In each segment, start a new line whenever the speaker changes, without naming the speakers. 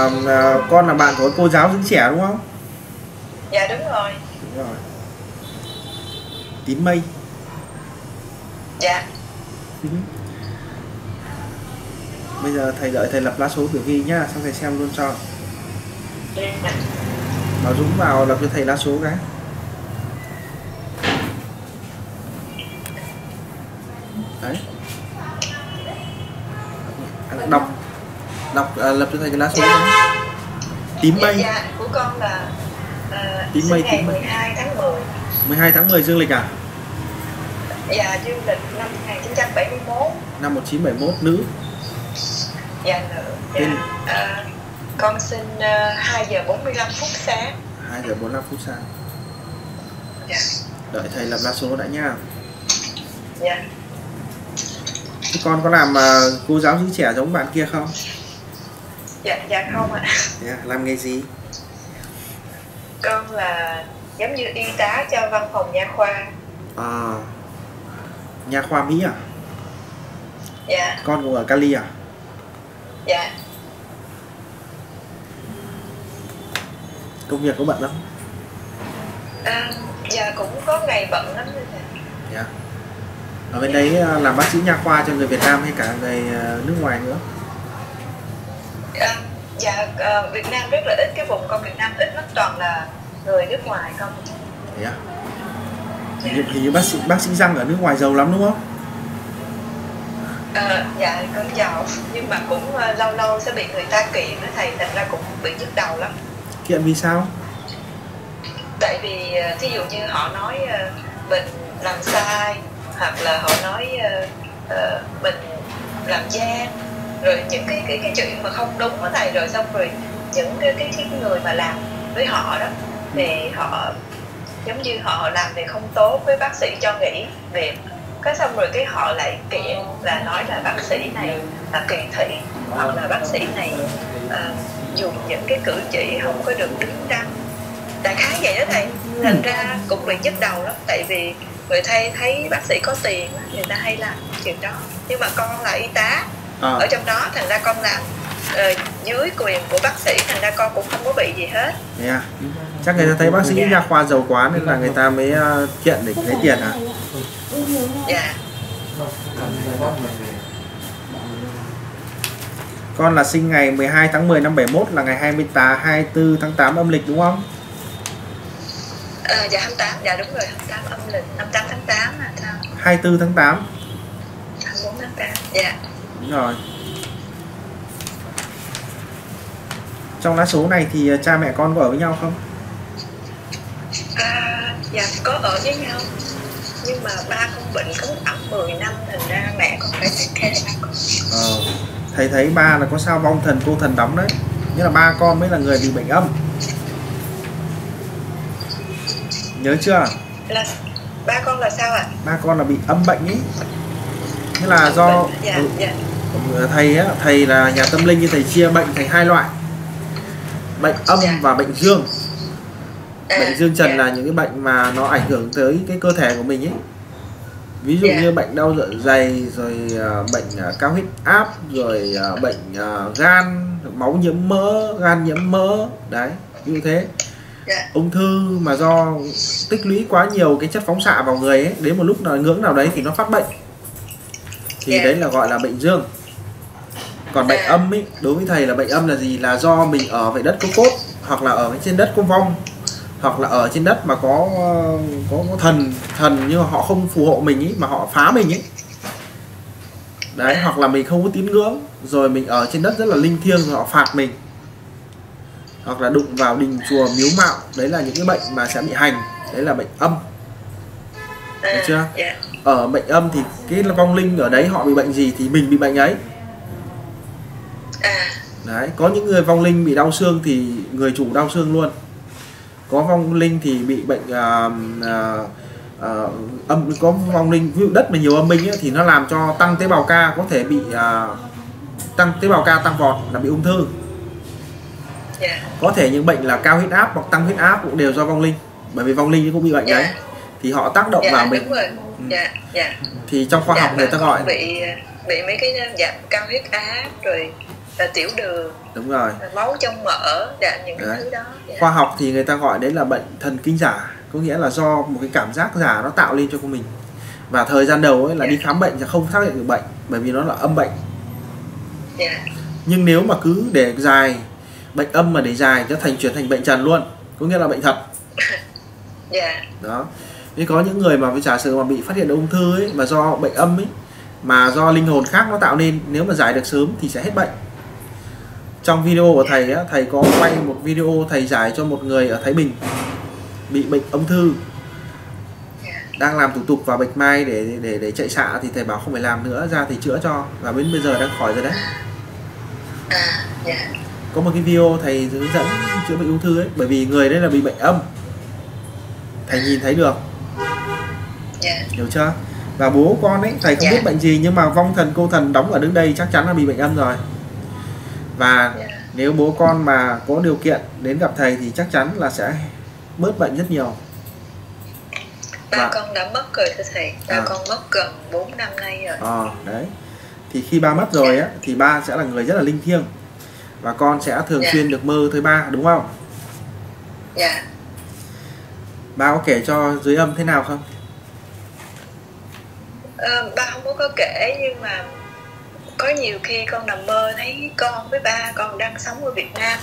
Con là bạn của cô giáo giữ trẻ đúng không?
Dạ đúng rồi.
Đúng rồi. Tín mây.
Dạ.
Bây giờ thầy đợi thầy lập lá số biểu ghi nhá, xong thầy xem luôn cho. Bảo Dũng vào lập cho thầy lá số cái. Đấy. Đọc lập cho thầy cái lá số cái. Tím mây.
Dạ, của con là
tím mây,
ngày 12 tháng 10.
12 tháng 10 dương lịch à?
Dạ, dương lịch năm 1971.
Năm 1971 nữ.
Dạ nữ. Dạ. Con sinh 2 giờ 45 phút sáng.
2 giờ 45 phút sáng.
Dạ.
Đợi thầy lập lá số đã nha.
Dạ.
Thế con có làm cô giáo giữ trẻ giống bạn kia không?
Dạ không ạ.
Làm nghề gì?
Con là giống như y tá cho văn phòng nha khoa.
Nha khoa Mỹ à?
Dạ.
Con cũng ở Cali à?
Dạ.
Công việc có bận không?
Dạ cũng có ngày bận lắm rồi thầy.
Ở bên đấy làm bác sĩ nha khoa cho người Việt Nam hay cả người nước ngoài nữa?
Dạ Việt Nam rất là ít, cái vùng con Việt Nam ít lắm, toàn là người nước ngoài không.
Thế à? Hình như bác sĩ răng ở nước ngoài giàu lắm đúng không?
Dạ con giàu, nhưng mà cũng lâu lâu sẽ bị người ta kiện đó thầy, thành ra cũng bị nhức đầu lắm.
Kiện vì sao?
Tại vì thí dụ như họ nói mình làm sai, hoặc là họ nói mình làm gian, rồi những cái chuyện mà không đúng đó thầy, rồi xong rồi những cái người mà làm với họ đó thì họ giống như họ làm việc không tốt với bác sĩ cho nghỉ việc, cái xong rồi cái họ lại kiện là nói là bác sĩ này là kỳ thị, hoặc là bác sĩ này dùng những cái cử chỉ không có được đứng đắn, đại khái vậy đó thầy. Thành ra cũng bị nhức đầu lắm, tại vì người thầy thấy bác sĩ có tiền người ta hay làm chuyện đó, nhưng mà con là y tá ở trong đó, thành ra con làm dưới quyền của bác sĩ, thành ra con cũng không có bị gì hết.
Chắc người ta thấy bác sĩ nha khoa giàu quá nên là người ta mới kiện để lấy tiền hả?
Dạ.
Con là sinh ngày 12 tháng 10 năm 71, là ngày 24 tháng 8 âm lịch đúng không?
Dạ 28, dạ đúng rồi, 28 âm lịch, 28 tháng 8 là sao?
24 tháng 8.
24 tháng 8, dạ.
Đúng rồi. Trong lá số này thì cha mẹ con có ở với nhau không?
Dạ có ở với nhau, nhưng mà ba con bệnh cúm ẩm 10 năm, thành ra mẹ con phải take care ba con.
Thầy thấy ba là có sao vong thần cô thần đóng đấy, nghĩa là ba con mới là người bị bệnh âm. Nhớ chưa?
Là ba con là sao ạ?
Ba con là bị âm bệnh ý, nghĩa là do
dạ.
Thầy là nhà tâm linh, như thầy chia bệnh thành hai loại: bệnh âm và bệnh dương. Bệnh dương trần là những cái bệnh mà nó ảnh hưởng tới cái cơ thể của mình ấy, ví dụ như bệnh đau dạ dày, rồi bệnh cao huyết áp, rồi bệnh gan, máu nhiễm mỡ, gan nhiễm mỡ đấy, như thế. Ung thư mà do tích lũy quá nhiều cái chất phóng xạ vào người ấy, đến một lúc nào ngưỡng nào đấy thì nó phát bệnh, thì đấy là gọi là bệnh dương. Còn bệnh âm ấy, đối với thầy là bệnh âm là gì? Là do mình ở về đất có cốt, hoặc là ở trên đất có vong, hoặc là ở trên đất mà có thần nhưng mà họ không phù hộ mình ý, mà họ phá mình ấy đấy, hoặc là mình không có tín ngưỡng, rồi mình ở trên đất rất là linh thiêng rồi họ phạt mình, hoặc là đụng vào đình chùa miếu mạo, đấy là những cái bệnh mà sẽ bị hành, đấy là bệnh âm. Được chưa? Ở bệnh âm thì cái vong linh ở đấy họ bị bệnh gì thì mình bị bệnh ấy. Đấy, có những người vong linh bị đau xương thì người chủ đau xương luôn. Có vong linh thì bị bệnh có vong linh, ví dụ đất mà nhiều âm binh ấy, thì nó làm cho tăng tế bào ca, có thể bị tăng tế bào ca tăng vọt là bị ung thư. Có thể những bệnh là cao huyết áp hoặc tăng huyết áp cũng đều do vong linh, bởi vì vong linh cũng bị bệnh đấy, thì họ tác động vào mình. Thì trong khoa học người ta gọi
bị mấy cái giảm cao huyết áp, rồi tiểu đường,
đúng rồi,
máu trong mỡ, những cái
đấy.
thứ đó.
Khoa học thì người ta gọi đấy là bệnh thần kinh giả, có nghĩa là do một cái cảm giác giả nó tạo lên cho mình. Và thời gian đầu ấy là đi khám bệnh thì không xác định được bệnh, bởi vì nó là âm bệnh. Nhưng nếu mà cứ để dài, bệnh âm mà để dài cho chuyển thành bệnh trần luôn, có nghĩa là bệnh thật. Đó. Nên có những người mà giả sử mà bị phát hiện ung thư ấy, mà do bệnh âm ấy, mà do linh hồn khác nó tạo nên, nếu mà giải được sớm thì sẽ hết bệnh. Trong video của thầy á, thầy có quay một video thầy giải cho một người ở Thái Bình bị bệnh ung thư, đang làm thủ tục vào Bạch Mai để chạy xạ, thì thầy bảo không phải làm nữa, ra thì chữa cho, và đến bây giờ đang khỏi rồi đấy. Có một cái video thầy hướng dẫn chữa bệnh ung thư ấy, bởi vì người đấy là bị bệnh âm, thầy nhìn thấy được, hiểu chưa? Và bố con ấy, thầy không biết bệnh gì, nhưng mà vong thần cô thần đóng ở đứng đây chắc chắn là bị bệnh âm rồi. Và nếu bố con mà có điều kiện đến gặp thầy thì chắc chắn là sẽ bớt bệnh rất nhiều.
Ba con đã mất rồi thưa thầy, con mất gần 4 năm nay rồi.
Đấy. Thì khi ba mất rồi á, thì ba sẽ là người rất là linh thiêng, và con sẽ thường xuyên được mơ thấy ba, đúng không? Ba có kể cho dưới âm thế nào không?
Ba không có kể, nhưng mà có nhiều khi con nằm mơ thấy con với ba con đang sống ở Việt Nam,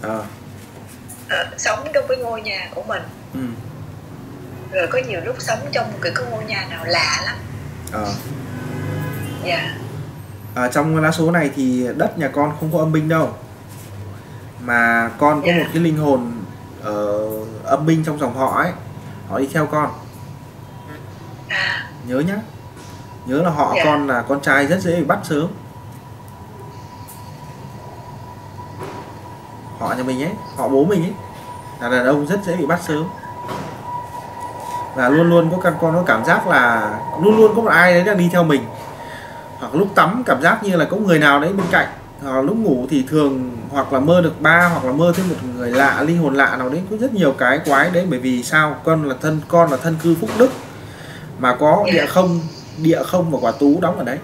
sống trong cái ngôi nhà của mình. Rồi có nhiều lúc sống trong một cái ngôi nhà nào lạ lắm.
Trong lá số này thì đất nhà con không có âm binh đâu, mà con có một cái linh hồn âm binh trong dòng họ ấy, họ đi theo con. Nhớ nhá, nhớ là họ con là con trai rất dễ bị bắt sớm. Họ nhà mình ấy, họ bố mình ấy là đàn ông rất dễ bị bắt sớm, và luôn luôn có con có cảm giác là luôn luôn có một ai đấy đang đi theo mình, hoặc lúc tắm cảm giác như là có người nào đấy bên cạnh, hoặc lúc ngủ thì thường hoặc là mơ được ba, hoặc là mơ thấy một người lạ, linh hồn lạ nào đấy. Có rất nhiều cái quái đấy, bởi vì sao? Con là thân cư phúc đức, mà có địa không và quả tú đóng ở đấy.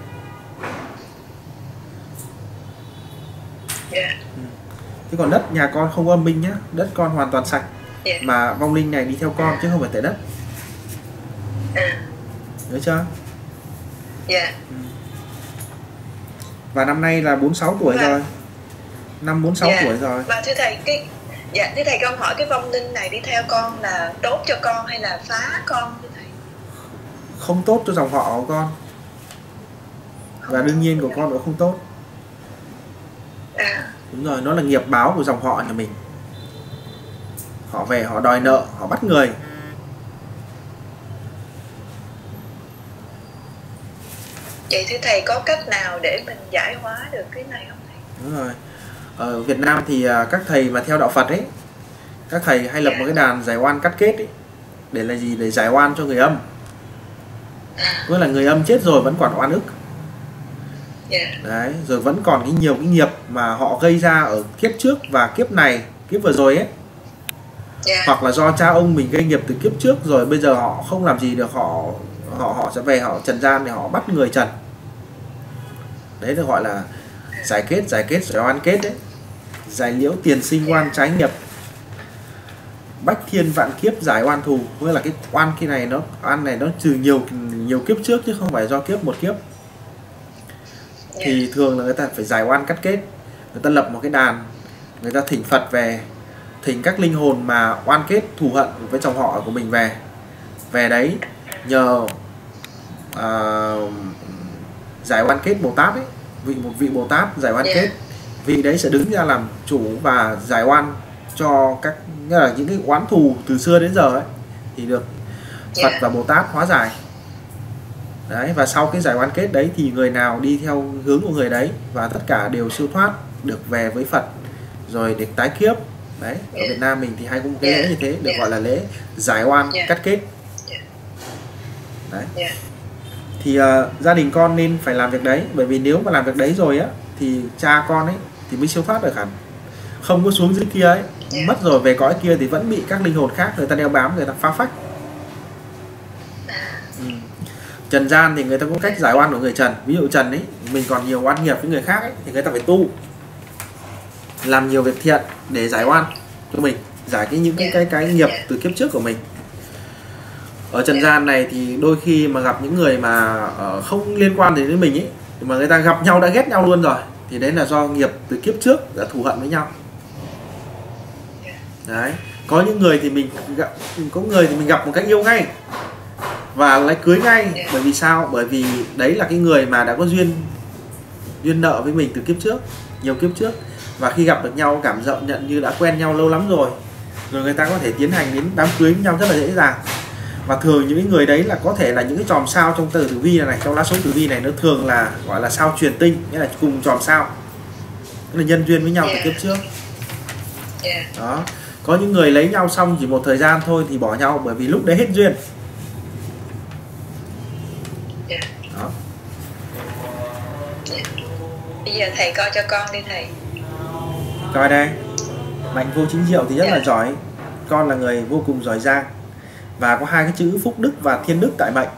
Thế còn đất nhà con không âm binh nhá, đất con hoàn toàn sạch, mà vong linh này đi theo con chứ không phải tại đất. Nhớ chưa? Và năm nay là 46 tuổi rồi. Năm 46 tuổi rồi.
Và thưa thầy, thưa thầy, con hỏi cái vong linh này đi theo con là tốt cho con hay là phá con thưa thầy?
Không tốt cho dòng họ của con. Và đương nhiên của con cũng không tốt. Đúng rồi, nó là nghiệp báo của dòng họ nhà mình. Họ về họ đòi nợ, họ bắt người.
Vậy thưa thầy, có cách nào để mình giải hóa được cái này không thầy?
Đúng rồi. Ở Việt Nam thì các thầy mà theo đạo Phật ấy, các thầy hay lập một cái đàn giải oan cắt kết ấy. Để là gì? Để giải oan cho người âm. Tức là người âm chết rồi vẫn còn oan ức. Đấy, rồi vẫn còn nhiều cái nghiệp mà họ gây ra ở kiếp trước và kiếp này, kiếp vừa rồi ấy. Hoặc là do cha ông mình gây nghiệp từ kiếp trước rồi, bây giờ họ không làm gì được, họ sẽ về họ trần gian để họ bắt người trần. Đấy được gọi là giải oan kết đấy. Giải liễu tiền sinh oan trái nghiệp, bách thiên vạn kiếp giải oan thù. Nghĩa là cái oan kia này nó trừ nhiều kiếp trước chứ không phải do kiếp một kiếp. Thì thường là người ta phải giải oan cắt kết. Người ta lập một cái đàn, người ta thỉnh Phật về, thỉnh các linh hồn mà oan kết thù hận với dòng họ của mình về đấy nhờ giải oan kết Bồ Tát ấy, một vị Bồ Tát giải oan kết, vị đấy sẽ đứng ra làm chủ và giải oan cho các, nghĩa là những cái oán thù từ xưa đến giờ ấy thì được Phật và Bồ Tát hóa giải. Đấy, và sau cái giải oan kết đấy thì người nào đi theo hướng của người đấy và tất cả đều siêu thoát được về với Phật rồi để tái kiếp. Đấy, ở Việt Nam mình thì hay có một cái lễ như thế, được gọi là lễ giải oan cắt kết. Đấy. Thì gia đình con nên phải làm việc đấy, bởi vì nếu mà làm việc đấy rồi á thì cha con ấy thì mới siêu thoát được hẳn. Không có xuống dưới kia ấy, mất rồi về cõi kia thì vẫn bị các linh hồn khác người ta đeo bám, người ta phá phách. Trần gian thì người ta có cách giải oan của người trần. Ví dụ trần ấy, mình còn nhiều oan nghiệp với người khác ấy, thì người ta phải tu. làm nhiều việc thiện để giải oan cho mình, giải những cái nghiệp từ kiếp trước của mình. Ở trần gian này thì đôi khi mà gặp những người mà không liên quan đến mình ấy, mà người ta gặp nhau đã ghét nhau luôn rồi, thì đấy là do nghiệp từ kiếp trước đã thù hận với nhau. Đấy, có những người thì mình gặp, có người thì mình gặp một cách yêu ngay và lấy cưới ngay. Bởi vì sao? Bởi vì đấy là cái người mà đã có duyên nợ với mình từ kiếp trước, nhiều kiếp trước, và khi gặp được nhau cảm nhận như đã quen nhau lâu lắm rồi người ta có thể tiến hành đến đám cưới với nhau rất là dễ dàng. Và thường những người đấy là có thể là những cái chòm sao trong tử vi này, trong lá số tử vi này, nó thường là gọi là sao truyền tinh, nghĩa là cùng chòm sao, là nhân duyên với nhau từ kiếp trước. Đó, có những người lấy nhau xong chỉ một thời gian thôi thì bỏ nhau bởi vì lúc đấy hết duyên. Đó.
Bây giờ thầy coi cho con đi thầy.
Coi đây, Mạnh Vô Chính Diệu thì rất là giỏi, con là người vô cùng giỏi giang và có hai cái chữ phúc đức và thiên đức tại mệnh.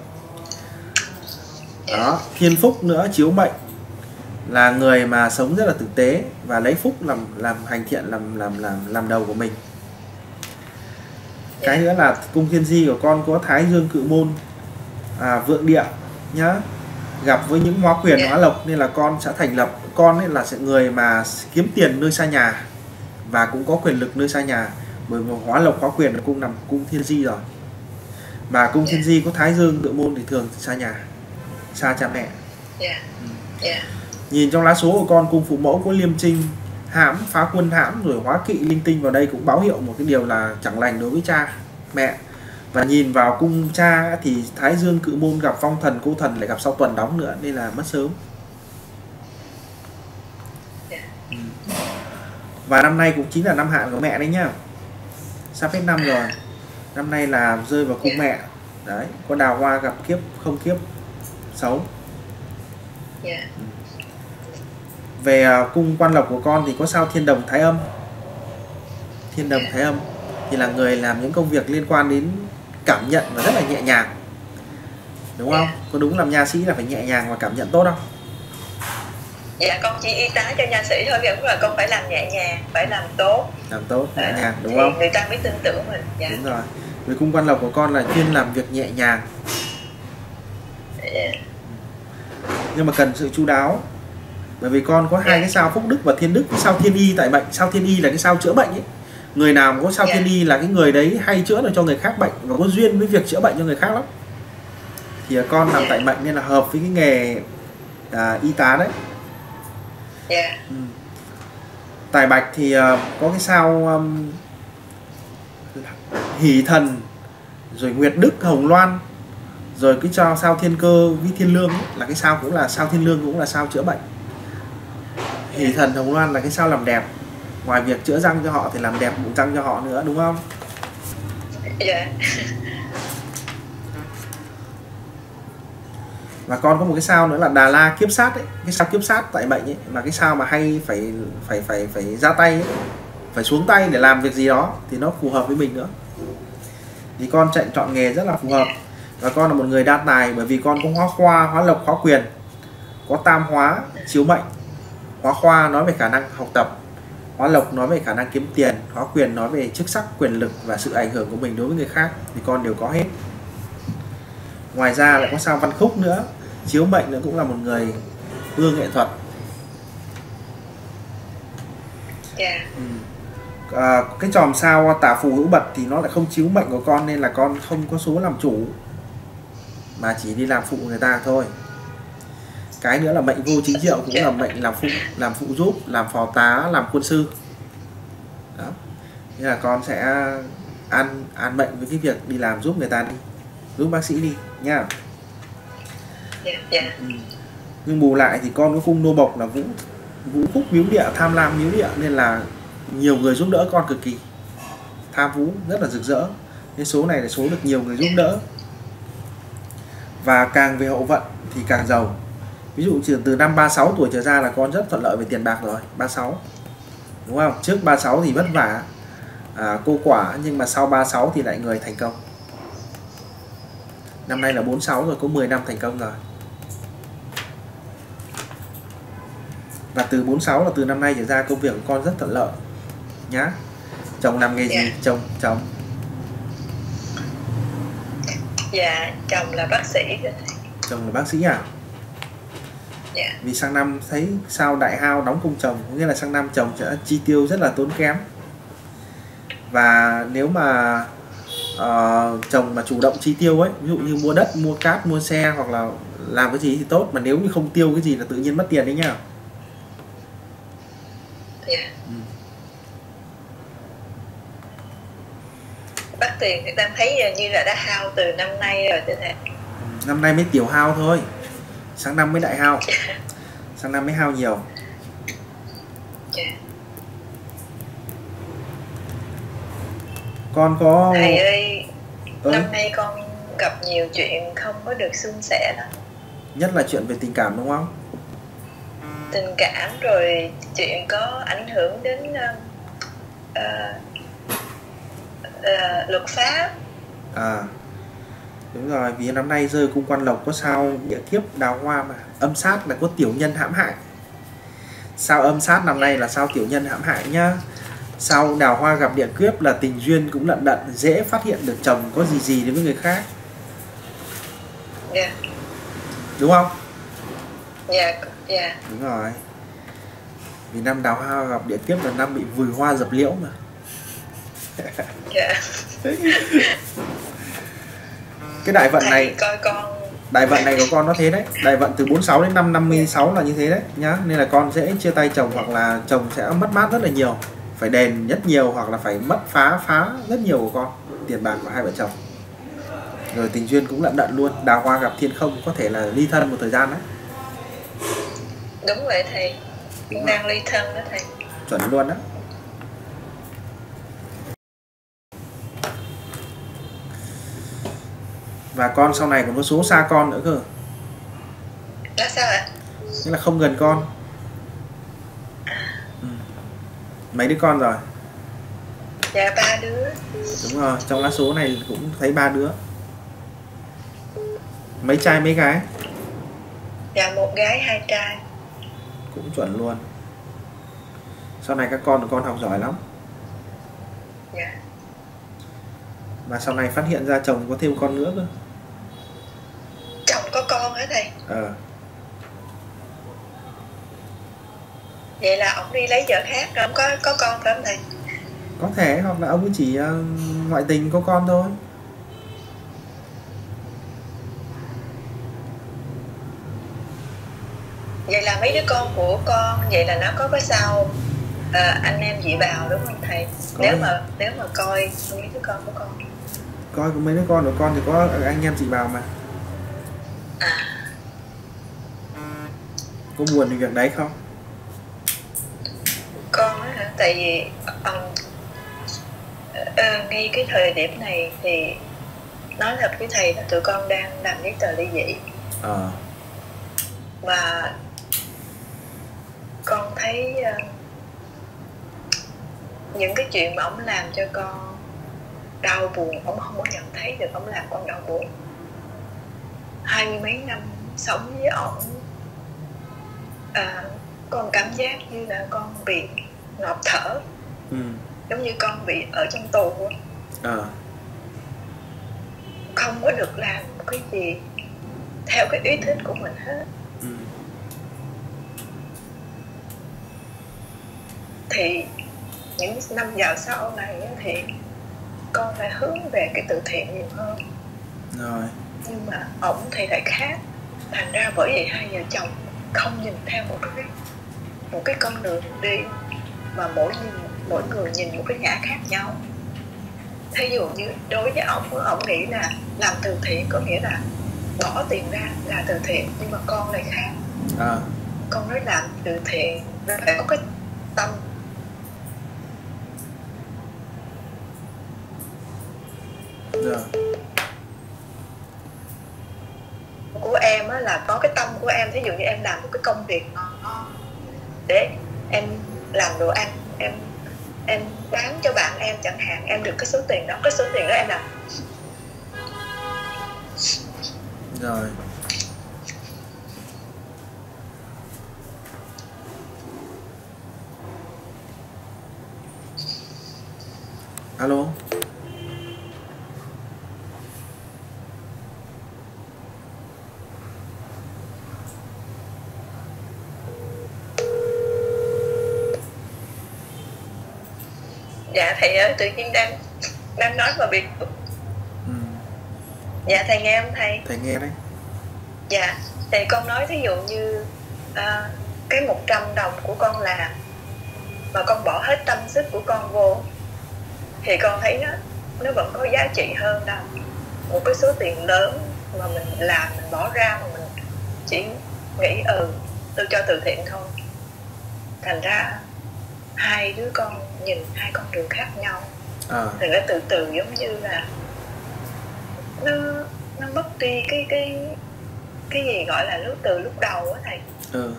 Đó, thiên phúc nữa chiếu mệnh, là người mà sống rất là tử tế và lấy phúc làm hành thiện, làm đầu của mình. Cái nữa là cung thiên di của con có Thái Dương Cự Môn, vượng địa nhá, gặp với những hóa quyền hóa lộc, nên là con sẽ thành lập, con ấy là sẽ người mà kiếm tiền nơi xa nhà và cũng có quyền lực nơi xa nhà, bởi vì hóa lộc hóa quyền là cung nằm cung thiên di rồi. Mà cung thiên di có Thái Dương Cự Môn thì thường xa nhà, xa cha mẹ. Nhìn trong lá số của con, cung Phụ Mẫu có Liêm Trinh, Hãm, Phá Quân Hãm, rồi hóa kỵ linh tinh vào đây cũng báo hiệu một cái điều là chẳng lành đối với cha mẹ. Và nhìn vào cung cha thì Thái Dương Cự Môn gặp Phong Thần, Cô Thần lại gặp sau tuần đóng nữa, nên là mất sớm. Và năm nay cũng chính là năm hạn của mẹ đấy nhá, sắp hết năm rồi. Năm nay là rơi vào cung mẹ đấy, có Đào Hoa gặp kiếp không kiếp xấu. Về cung quan lộc của con thì có sao Thiên Đồng Thái Âm. Thiên Đồng Thái Âm thì là người làm những công việc liên quan đến cảm nhận và rất là nhẹ nhàng, đúng không? Có đúng làm nha sĩ là phải nhẹ nhàng và cảm nhận tốt không?
Dạ con chỉ y tá cho nha sĩ thôi, cũng là con phải làm nhẹ nhàng, phải làm tốt,
nhẹ nhàng, đúng không?
Người ta mới tin tưởng mình.
Đúng rồi. Với cung quan lộc của con là chuyên làm việc nhẹ nhàng, nhưng mà cần sự chu đáo, bởi vì con có hai cái sao phúc đức và thiên đức. Cái sao thiên y tại mệnh, sao thiên y là cái sao chữa bệnh ấy. Người nào mà có sao thiên y là cái người đấy hay chữa được cho người khác bệnh và có duyên với việc chữa bệnh cho người khác lắm. Thì con làm tại mệnh nên là hợp với cái nghề y tá đấy. Tài bạch thì có cái sao Hỷ Thần, rồi Nguyệt Đức, Hồng Loan, rồi cái cho sao Thiên Cơ với Thiên Lương ấy, là cái sao cũng là sao Thiên Lương, cũng là sao chữa bệnh. Hỷ Thần, Hồng Loan là cái sao làm đẹp, ngoài việc chữa răng cho họ thì làm đẹp bụng răng cho họ nữa, đúng không? Và con có một cái sao nữa là Đà La Kiếp Sát ấy, cái sao kiếp sát tại mệnh ấy, mà cái sao mà hay phải ra tay ấy, phải xuống tay để làm việc gì đó thì nó phù hợp với mình nữa. Thì con chọn nghề rất là phù hợp. Và con là một người đa tài, bởi vì con có hóa khoa, hóa lộc, hóa quyền, có tam hóa chiếu mệnh. Hóa khoa nói về khả năng học tập, hóa lộc nói về khả năng kiếm tiền, hóa quyền nói về chức sắc, quyền lực và sự ảnh hưởng của mình đối với người khác, thì con đều có hết. Ngoài ra lại có sao Văn Khúc nữa, chiếu mệnh nữa, cũng là một người ưa nghệ thuật. Cái chòm sao Tả Phù Hữu Bật thì nó lại không chiếu mệnh của con, nên là con không có số làm chủ mà chỉ đi làm phụ người ta thôi. Cái nữa là mệnh Vô Chính Diệu cũng là mệnh làm phụ giúp, làm phò tá, làm quân sư. Đó. Nên là con sẽ an mệnh với cái việc đi làm giúp người ta đi, giúp bác sĩ đi nha. Nhưng bù lại thì con có cung nô bộc là vũ phúc miếu địa, tham lam miếu địa, nên là nhiều người giúp đỡ con cực kỳ, tham vũ rất là rực rỡ. Cái số này là số được nhiều người giúp đỡ. Và càng về hậu vận thì càng giàu. Ví dụ từ năm 36 tuổi trở ra là con rất thuận lợi về tiền bạc rồi. 36, đúng không? Trước 36 thì vất vả, cô quả, nhưng mà sau 36 thì lại người thành công. Năm nay là 46 rồi, có 10 năm thành công rồi. Và từ 46 là từ năm nay trở ra công việc của con rất thuận lợi nhá. Chồng làm nghề gì? Chồng
Dạ, chồng là bác sĩ.
Chồng là bác sĩ à?
Dạ.
Vì sang năm thấy sao đại hao đóng công chồng, có nghĩa là sang năm chồng sẽ chi tiêu rất là tốn kém. Và nếu mà chồng mà chủ động chi tiêu ấy, ví dụ như mua đất, mua cát, mua xe hoặc là làm cái gì thì tốt, mà nếu như không tiêu cái gì là tự nhiên mất tiền đấy nhá.
Dạ. Bác Tiền thì đang thấy như là đã hao từ năm nay rồi thưa thầy.
Năm nay mới tiểu hao thôi, sang năm mới đại hao. Sang năm mới hao nhiều. Con có...
Thầy ơi, năm nay con gặp nhiều chuyện không có được suôn sẻ lắm. Nhất
là chuyện về tình cảm đúng không?
Tình cảm rồi chuyện có ảnh hưởng đến luật pháp.
Đúng rồi, vì năm nay rơi cung Quan Lộc có sao địa kiếp Đào Hoa mà âm sát là có tiểu nhân hãm hại. Sao âm sát năm nay là sao tiểu nhân hãm hại nhá. Sao Đào Hoa gặp địa kiếp là tình duyên cũng lận đận, dễ phát hiện được chồng có gì đến với người khác.
Dạ.
Đúng không?
Dạ.
Đúng rồi. Vì năm Đào Hoa gặp địa kiếp là năm bị vùi hoa dập liễu mà.
Dạ.
Cái đại vận này
coi con.
Đại vận này của con nó thế đấy. Đại vận từ 46 đến năm 56 là như thế đấy nhá. Nên là con dễ chia tay chồng hoặc là chồng sẽ mất mát rất là nhiều, phải đền rất nhiều hoặc là phải mất phá rất nhiều của con, tiền bạc của hai vợ chồng. Rồi tình duyên cũng lận đận luôn. Đào Hoa gặp thiên không có thể là ly thân một thời gian đấy.
Đúng vậy thầy. Cũng đang ly thân đó thầy.
Chuẩn luôn đó. Và con sau này còn có số xa con nữa cơ.
Là sao ạ?
Nghĩa là không gần con. Mấy đứa con rồi?
Dạ 3 đứa.
Đúng rồi, trong lá số này cũng thấy 3 đứa. Mấy trai mấy gái?
Dạ 1 gái 2 trai.
Cũng chuẩn luôn. Sau này các con học giỏi lắm.
Dạ.
Và sau này phát hiện ra chồng có thêm con nữa cơ.
Chồng có con hả thầy? Vậy là ông đi lấy vợ khác rồi ông có con phải không thầy?
Có thể, hoặc là ông ấy chỉ ngoại tình có con thôi.
Vậy là mấy đứa con của con vậy là nó có cái sao anh em dị bào đúng không thầy? Nếu mà coi mấy đứa con của con.
Coi mấy đứa con của con thì có anh em dị bào mà. Có buồn vì việc đấy không?
Con á hả? Tại vì ngay cái thời điểm này thì nói thật với thầy là tụi con đang làm giấy tờ ly dị. Mà con thấy những cái chuyện mà ông làm cho con đau buồn, ông không có nhận thấy được ông làm con đau buồn. 20 mấy năm sống với ổng, con cảm giác như là con bị ngộp thở. Giống như con bị ở trong tù. Không có được làm cái gì theo cái ý thích của mình hết. Thì những năm vào sau này thì con phải hướng về cái từ thiện nhiều hơn. Nhưng mà ổng thì lại khác. Thành ra bởi vậy hai vợ chồng không nhìn theo một cái con đường đi, mà mỗi người nhìn một cái ngã khác nhau. Thí dụ như đối với ổng nghĩ là làm từ thiện có nghĩa là bỏ tiền ra là từ thiện, nhưng mà con lại khác. Con nói làm từ thiện phải có cái tâm. Của em á là có cái tâm của em. Thí dụ như em làm một cái công việc để em làm đồ ăn, em bán cho bạn em chẳng hạn, em được cái số tiền đó em làm.
Rồi. Alo.
Dạ thầy ơi, tự nhiên đang nói mà bị. Dạ thầy nghe không thầy?
Thầy nghe đấy.
Dạ, thì con nói thí dụ như cái 100 đồng của con làm mà con bỏ hết tâm sức của con vô thì con thấy nó vẫn có giá trị hơn đâu một cái số tiền lớn mà mình làm, mình bỏ ra mà mình chỉ nghĩ tôi cho từ thiện thôi. Thành ra hai đứa con nhìn hai con đường khác nhau. Thành ra từ từ giống như là nó mất đi cái gì gọi là từ lúc đầu á thầy.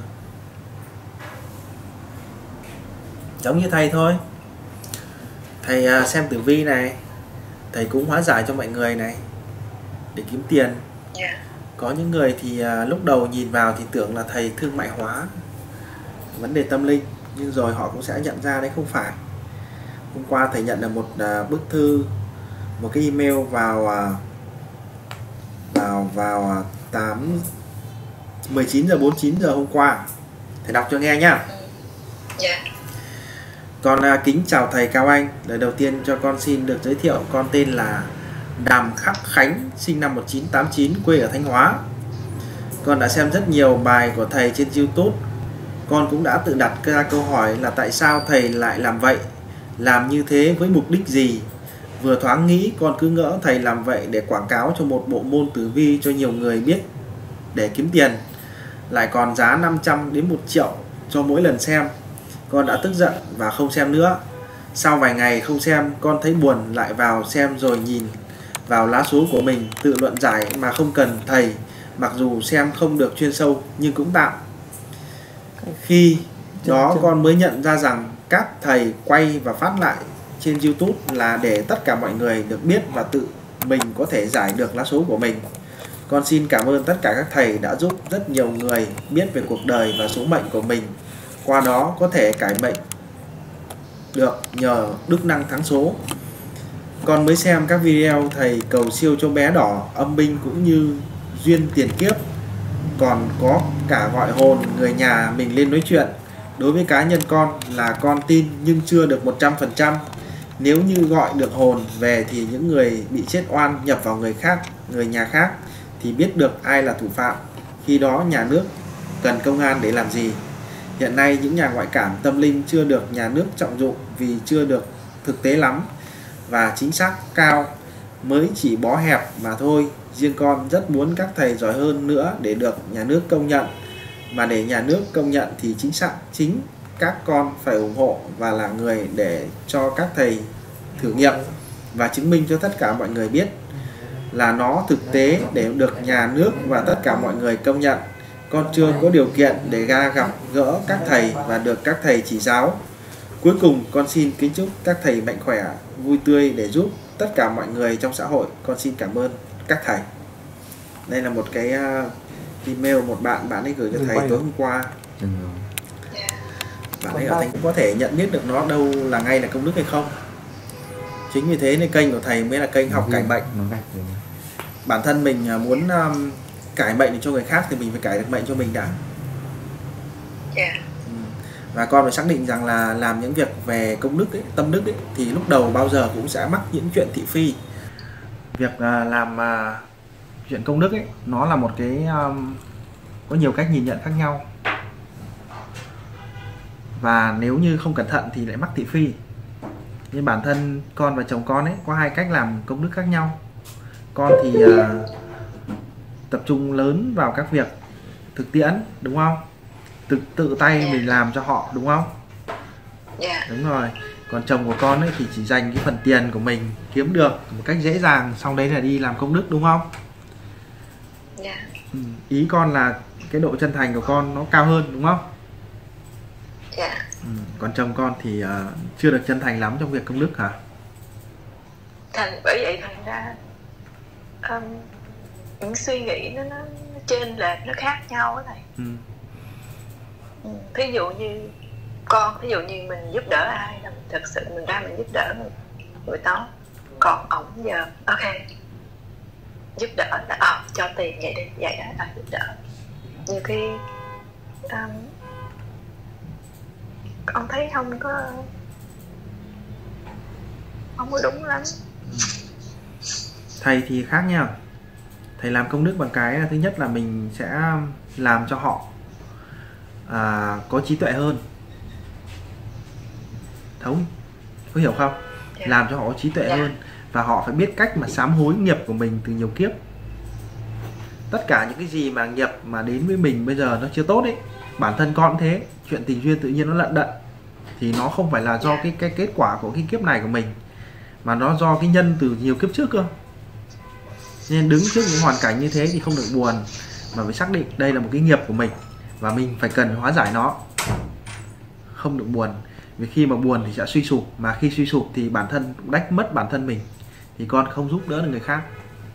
Giống như thầy thôi. Thầy xem tử vi này, thầy cũng hóa giải cho mọi người này để kiếm tiền. Có những người thì lúc đầu nhìn vào thì tưởng là thầy thương mại hóa vấn đề tâm linh, nhưng rồi họ cũng sẽ nhận ra đấy không phải. Hôm qua thầy nhận được một bức thư, một cái email vào 19h49 hôm qua. Thầy đọc cho nghe nhá. Con kính chào thầy Cao Anh. Lời đầu tiên cho con xin được giới thiệu, con tên là Đàm Khắc Khánh, sinh năm 1989, quê ở Thanh Hóa. Con đã xem rất nhiều bài của thầy trên YouTube. Con cũng đã tự đặt ra câu hỏi là tại sao thầy lại làm vậy, làm như thế với mục đích gì. Vừa thoáng nghĩ con cứ ngỡ thầy làm vậy để quảng cáo cho một bộ môn tử vi cho nhiều người biết để kiếm tiền, lại còn giá 500 đến 1 triệu cho mỗi lần xem. Con đã tức giận và không xem nữa. Sau vài ngày không xem, con thấy buồn lại vào xem, rồi nhìn vào lá số của mình tự luận giải mà không cần thầy. Mặc dù xem không được chuyên sâu nhưng cũng tạm. Khi đó con mới nhận ra rằng các thầy quay và phát lại trên YouTube là để tất cả mọi người được biết và tự mình có thể giải được lá số của mình. Con xin cảm ơn tất cả các thầy đã giúp rất nhiều người biết về cuộc đời và số mệnh của mình, qua đó có thể cải mệnh được nhờ đức năng thắng số. Con mới xem các video thầy cầu siêu cho bé đỏ, âm binh cũng như duyên tiền kiếp, còn có cả gọi hồn người nhà mình lên nói chuyện. Đối với cá nhân con là con tin nhưng chưa được 100%. Nếu như gọi được hồn về thì những người bị chết oan nhập vào người nhà khác thì biết được ai là thủ phạm. Khi đó nhà nước cần công an để làm gì? Hiện nay những nhà ngoại cảm tâm linh chưa được nhà nước trọng dụng vì chưa được thực tế lắm và chính xác cao, mới chỉ bó hẹp mà thôi. Riêng con rất muốn các thầy giỏi hơn nữa để được nhà nước công nhận. Mà để nhà nước công nhận thì chính các con phải ủng hộ và là người để cho các thầy thử nghiệm và chứng minh cho tất cả mọi người biết là nó thực tế để được nhà nước và tất cả mọi người công nhận. Con chưa có điều kiện để gặp gỡ các thầy và được các thầy chỉ giáo. Cuối cùng con xin kính chúc các thầy mạnh khỏe, vui tươi để giúp tất cả mọi người trong xã hội. Con xin cảm ơn các thầy. Đây là một cái email một bạn ấy gửi cho thầy tối hôm qua. Bạn ấy ở Thành cũng có thể nhận biết được nó đâu là ngay là công đức hay không. Chính vì thế nên kênh của thầy mới là kênh học cải mệnh. Bản thân mình muốn cải mệnh cho người khác thì mình phải cải được mệnh cho mình đã. Và con phải xác định rằng là làm những việc về công đức ấy, tâm đức ấy, thì lúc đầu bao giờ cũng sẽ mắc những chuyện thị phi. Việc làm chuyện công đức ấy, nó là một cái có nhiều cách nhìn nhận khác nhau. Và nếu như không cẩn thận thì lại mắc thị phi. Nhưng bản thân con và chồng con ấy có hai cách làm công đức khác nhau. Con thì tập trung lớn vào các việc thực tiễn, đúng không? Tự tay mình làm cho họ, đúng không? Đúng rồi. Còn chồng của con ấy thì chỉ dành cái phần tiền của mình kiếm được một cách dễ dàng, xong đấy là đi làm công đức, đúng không? Ý con là cái độ chân thành của con nó cao hơn, đúng không? Còn chồng con thì chưa được chân thành lắm trong việc công đức hả?
Bởi vậy thành ra những suy nghĩ nó chênh lệch, nó khác nhau á thầy. Thí dụ như mình giúp đỡ ai là mình thật sự mình ra mình giúp đỡ người tốt. Còn ổng giờ ok, giúp đỡ là cho tiền vậy đi, vậy đó là giúp đỡ. Nhiều khi con thấy không có đúng lắm.
Thầy thì khác nha. Thầy làm công đức bằng cái là thứ nhất là mình sẽ làm cho họ có trí tuệ hơn. Thống có hiểu không? Làm cho họ có trí tuệ hơn, và họ phải biết cách mà sám hối nghiệp của mình từ nhiều kiếp. Tất cả những cái gì mà nghiệp mà đến với mình bây giờ nó chưa tốt ấy, bản thân con cũng thế, chuyện tình duyên tự nhiên nó lận đận thì nó không phải là do cái kết quả của cái kiếp này của mình, mà nó do cái nhân từ nhiều kiếp trước cơ. Nên đứng trước những hoàn cảnh như thế thì không được buồn, mà phải xác định đây là một cái nghiệp của mình và mình phải cần hóa giải nó. Không được buồn, vì khi mà buồn thì sẽ suy sụp, mà khi suy sụp thì bản thân cũng đách mất bản thân mình, thì con không giúp đỡ được người khác.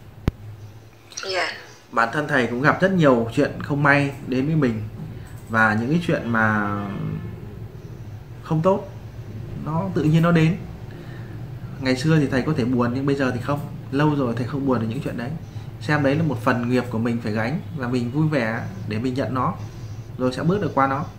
Bản thân thầy cũng gặp rất nhiều chuyện không may đến với mình, và những cái chuyện mà không tốt nó tự nhiên nó đến. Ngày xưa thì thầy có thể buồn, nhưng bây giờ thì không. Lâu rồi thầy không buồn được những chuyện đấy. Xem đấy là một phần nghiệp của mình phải gánh, và mình vui vẻ để mình nhận nó, rồi sẽ bước được qua nó.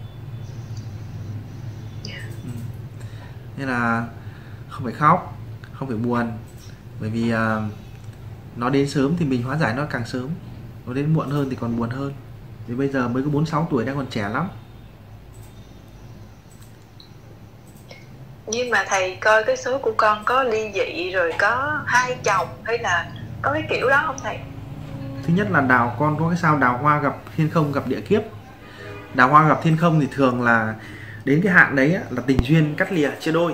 Nên là không phải khóc, không phải buồn, bởi vì nó đến sớm thì mình hóa giải nó càng sớm, nó đến muộn hơn thì còn buồn hơn. Vì bây giờ mới có 46 tuổi, đang còn trẻ lắm.
Nhưng mà thầy coi cái số của con có ly dị rồi có hai chồng hay là có cái kiểu đó không thầy?
Thứ nhất là con có cái sao đào hoa gặp thiên không gặp địa kiếp. Đào hoa gặp thiên không thì thường là đến cái hạn đấy là tình duyên cắt lìa chia đôi.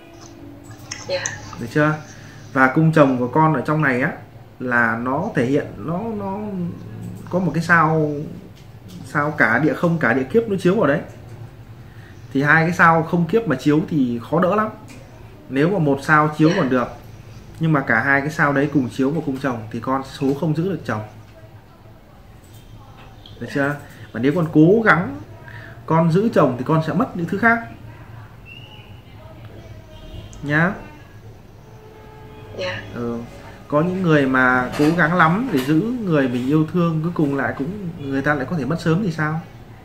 Được chưa? Và cung chồng của con ở trong này á là nó thể hiện nó có một cái sao cả địa không cả địa kiếp nó chiếu vào đấy. Thì hai cái sao không kiếp mà chiếu thì khó đỡ lắm. Nếu mà một sao chiếu còn được, nhưng mà cả hai cái sao đấy cùng chiếu vào cung chồng thì con số không giữ được chồng. Được chưa? Và nếu con cố gắng con giữ chồng thì con sẽ mất những thứ khác nhá. Có những người mà cố gắng lắm để giữ người mình yêu thương, cuối cùng lại cũng người ta lại có thể mất sớm thì sao?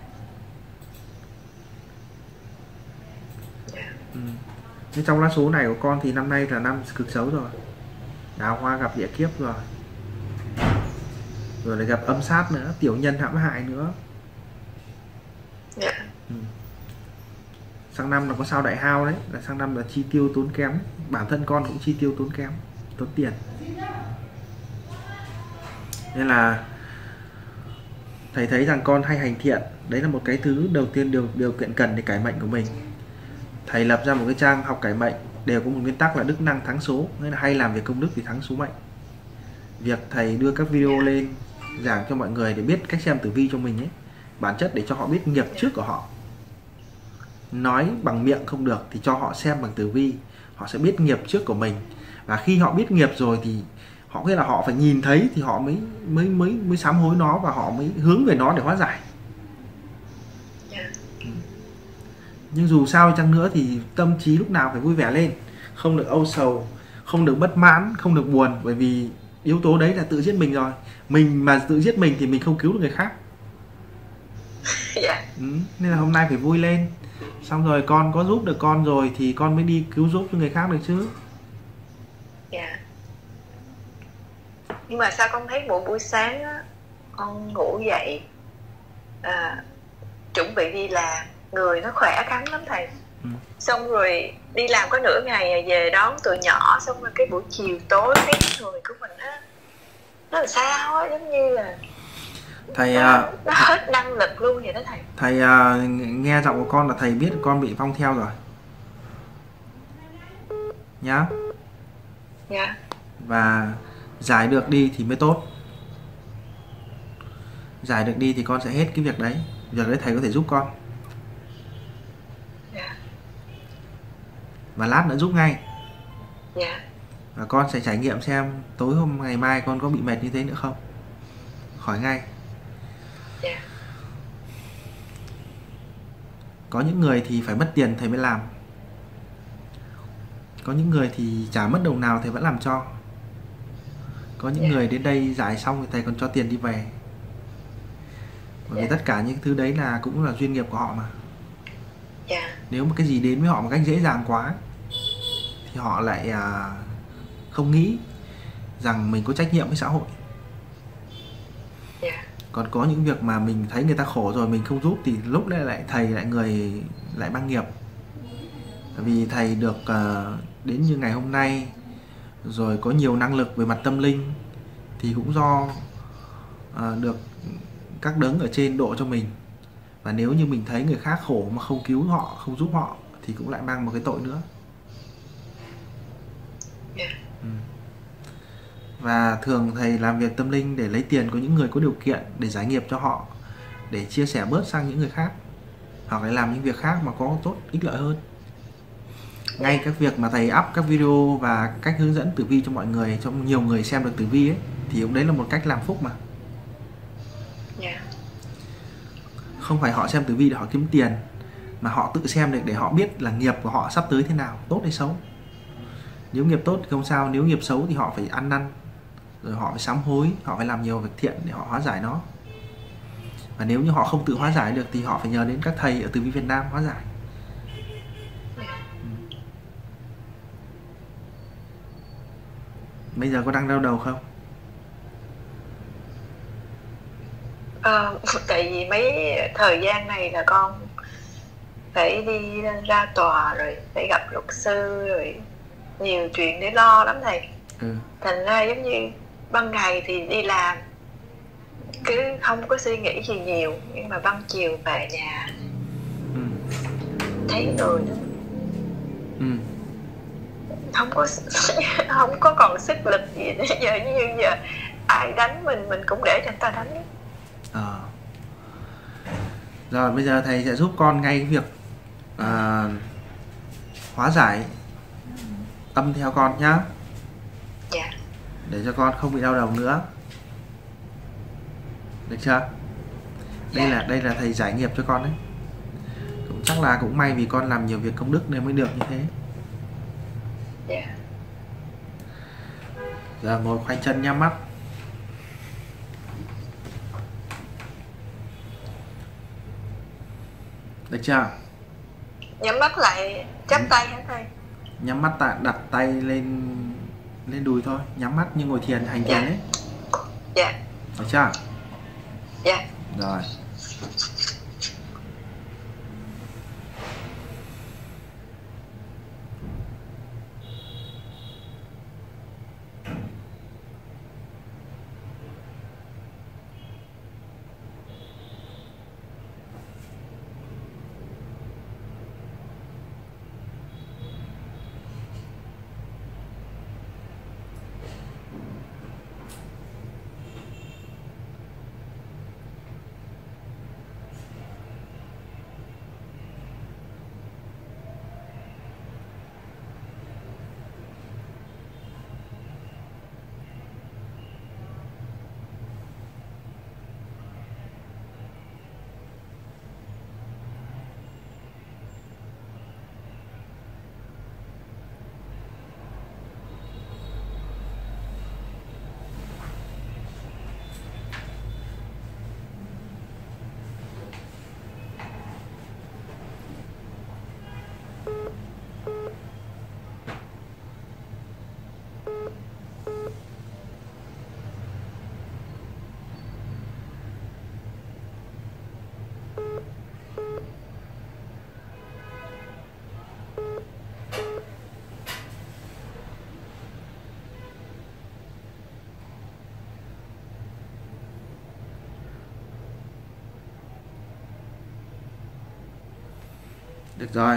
Nhưng trong lá số này của con thì năm nay là năm cực xấu rồi. Đào hoa gặp địa kiếp rồi, rồi lại gặp âm sát nữa, tiểu nhân hãm hại nữa. Sang năm là có sao đại hao đấy, là sang năm là chi tiêu tốn kém. Bản thân con cũng chi tiêu tốn kém, tốn tiền. Nên là thầy thấy rằng con hay hành thiện, đấy là một cái thứ đầu tiên, điều kiện cần để cải mệnh của mình. Thầy lập ra một cái trang học cải mệnh đều có một nguyên tắc là đức năng thắng số, nghĩa là hay làm việc công đức thì thắng số mệnh. Việc thầy đưa các video lên giảng cho mọi người để biết cách xem tử vi cho mình ấy, bản chất để cho họ biết nghiệp trước của họ. Nói bằng miệng không được thì cho họ xem bằng tử vi, họ sẽ biết nghiệp trước của mình. Và khi họ biết nghiệp rồi thì họ nghĩa là họ phải nhìn thấy thì họ mới sám hối nó, và họ mới hướng về nó để hóa giải. Nhưng dù sao chăng nữa thì tâm trí lúc nào phải vui vẻ lên, không được âu sầu, không được bất mãn, không được buồn, bởi vì yếu tố đấy là tự giết mình rồi. Mình mà tự giết mình thì mình không cứu được người khác. Nên là hôm nay phải vui lên. Xong rồi con có giúp được con rồi thì con mới đi cứu giúp cho người khác được chứ.
Nhưng mà sao con thấy mỗi buổi sáng á, con ngủ dậy chuẩn bị đi làm, người nó khỏe khoắn lắm thầy. Xong rồi đi làm có nửa ngày về đón tụi nhỏ, xong rồi cái buổi chiều tối cái người của mình á nó là sao á, giống như là
thầy
nó hết năng lực luôn vậy đó thầy.
Thầy nghe giọng của con là thầy biết con bị phong theo rồi nhá. Và giải được đi thì mới tốt. Giải được đi thì con sẽ hết cái việc đấy. Việc đấy thầy có thể giúp con. Và lát nữa giúp ngay. Và con sẽ trải nghiệm xem tối ngày mai con có bị mệt như thế nữa không. Khỏi ngay. Có những người thì phải mất tiền thầy mới làm. Có những người thì chả mất đồng nào thầy vẫn làm cho. Có những người đến đây giải xong thì thầy còn cho tiền đi về. Bởi vì tất cả những thứ đấy là cũng là duyên nghiệp của họ mà. Nếu mà cái gì đến với họ một cách dễ dàng quá thì họ lại không nghĩ rằng mình có trách nhiệm với xã hội. Còn có những việc mà mình thấy người ta khổ rồi mình không giúp thì lúc đấy lại thầy lại người lại mang nghiệp. Bởi vì thầy được đến như ngày hôm nay, rồi có nhiều năng lực về mặt tâm linh, thì cũng do được các đấng ở trên độ cho mình. Và nếu như mình thấy người khác khổ mà không cứu họ, không giúp họ thì cũng lại mang một cái tội nữa. Và thường thầy làm việc tâm linh để lấy tiền của những người có điều kiện để giải nghiệp cho họ, để chia sẻ bớt sang những người khác, hoặc là làm những việc khác mà có tốt ích lợi hơn. Ngay các việc mà thầy up các video và cách hướng dẫn tử vi cho mọi người, cho nhiều người xem được tử vi ấy, thì cũng đấy là một cách làm phúc mà. Không phải họ xem tử vi để họ kiếm tiền, mà họ tự xem được để họ biết là nghiệp của họ sắp tới thế nào, tốt hay xấu. Nếu nghiệp tốt thì không sao, nếu nghiệp xấu thì họ phải ăn năn, rồi họ phải sám hối, họ phải làm nhiều việc thiện để họ hóa giải nó. Và nếu như họ không tự hóa giải được thì họ phải nhờ đến các thầy ở tử vi Việt Nam hóa giải. Bây giờ có đang đau đầu không?
Tại vì mấy thời gian này là con phải đi ra tòa, rồi phải gặp luật sư, rồi nhiều chuyện để lo lắm thầy. Thành ra giống như ban ngày thì đi làm cứ không có suy nghĩ gì nhiều, nhưng mà ban chiều về nhà thấy rồi đó, không có còn sức lực gì nữa. Giờ ai đánh mình cũng để cho người ta đánh.
Rồi bây giờ thầy sẽ giúp con ngay cái việc hóa giải âm theo con nhá. Để cho con không bị đau đầu nữa. Được chưa? Đây là thầy giải nghiệp cho con đấy. Cũng chắc là cũng may vì con làm nhiều việc công đức nên mới được như thế. Giờ ngồi khoanh chân nhắm mắt. Được chưa?
Nhắm mắt lại, chắp tay hả thầy?
Nhắm mắt đặt tay lên đùi thôi, nhắm mắt như ngồi thiền, hành thiền đấy. Được chưa? Rồi. Được rồi.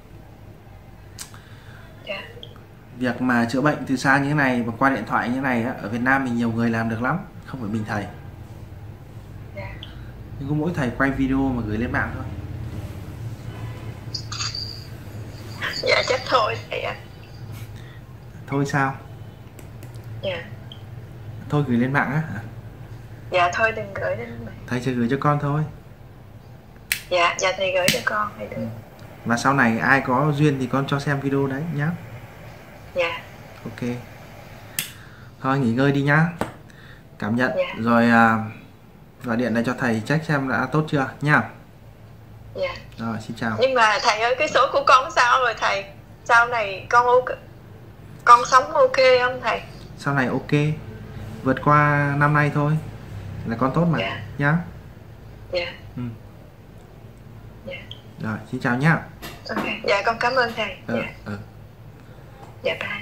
Việc mà chữa bệnh từ xa như thế này và qua điện thoại như thế này á, ở Việt Nam mình nhiều người làm được lắm, không phải mình thầy. Nhưng có mỗi thầy quay video mà gửi lên mạng thôi.
Dạ chắc thôi thầy ạ.
Thôi sao? Thôi gửi lên mạng á hả?
Dạ thôi đừng gửi lên mạng.
Thầy sẽ gửi cho con thôi.
Dạ thầy gửi cho con thầy được.
Và sau này ai có duyên thì con cho xem video đấy nhá.
Dạ.
Ok. Thôi nghỉ ngơi đi nhá. Cảm nhận
Dạ.
rồi gọi điện lại cho thầy check xem đã tốt chưa nha.
Dạ.
Rồi xin chào.
Nhưng mà thầy ơi, cái số của con sao rồi thầy? Sau này con sống ok không thầy?
Sau này ok, vượt qua năm nay thôi là con tốt mà.
Dạ.
Nhá.
Dạ.
Ừ.
Dạ.
Rồi xin chào nhá.
Ok. Dạ con cảm ơn thầy. Dạ.
Dạ
Bye.